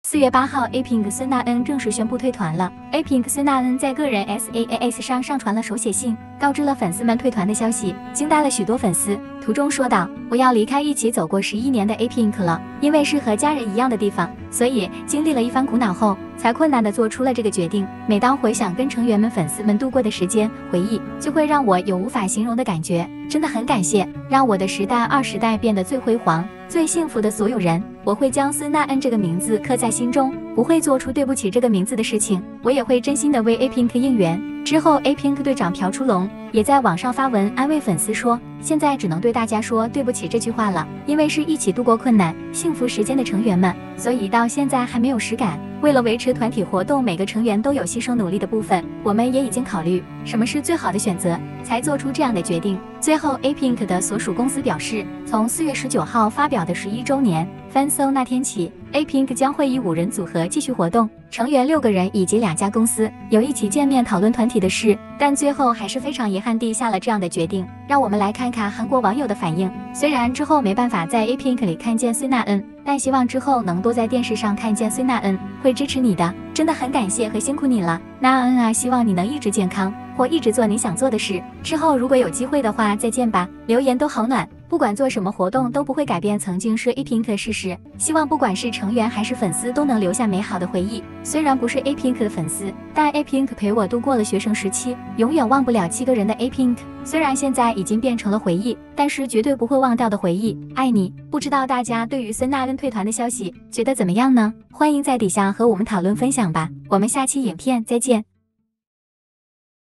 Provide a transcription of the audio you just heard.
4月8号 ，A-Pink 孙娜恩正式宣布退团了。A-Pink 孙娜恩在个人 SAAS 上上传了手写信，告知了粉丝们退团的消息，惊呆了许多粉丝。图中说道：“我要离开一起走过11年的 A-Pink 了，因为是和家人一样的地方，所以经历了一番苦恼后，才困难地做出了这个决定。每当回想跟成员们、粉丝们度过的时间，回忆就会让我有无法形容的感觉。真的很感谢，让我的时代2时代变得最辉煌、最幸福的所有人。我会将孙娜恩这个名字刻在心中，不会做出对不起这个名字的事情。我也会真心的为 A-Pink 应援。”之后 ，A-Pink 队长朴初龙也在网上发文安慰粉丝说：“现在只能对大家说对不起这句话了，因为是一起度过困难、幸福时间的成员们，所以到现在还没有实感。为了维持团体活动，每个成员都有牺牲努力的部分，我们也已经考虑什么是最好的选择，才做出这样的决定。”最后 ，A-Pink 的所属公司表示，从4月19号发表的11周年 Fanshow 那天起，A-Pink 将会以5人组合继续活动，成员6个人以及2家公司有一起见面讨论团体的事，但最后还是非常遗憾地下了这样的决定。让我们来看看韩国网友的反应。虽然之后没办法在 A-Pink 里看见孙娜恩，但希望之后能多在电视上看见孙娜恩，会支持你的。真的很感谢和辛苦你了，娜恩啊！希望你能一直健康，或一直做你想做的事。之后如果有机会的话，再见吧。留言都好暖。不管做什么活动都不会改变曾经是 A-Pink 的事实，希望不管是成员还是粉丝都能留下美好的回忆。虽然不是 A-Pink 的粉丝，但 A-Pink 陪我度过了学生时期，永远忘不了7个人的 A-Pink。虽然现在已经变成了回忆，但是绝对不会忘掉的回忆。爱你！不知道大家对于孙娜恩退团的消息觉得怎么样呢？欢迎在底下和我们讨论分享吧。我们下期影片再见。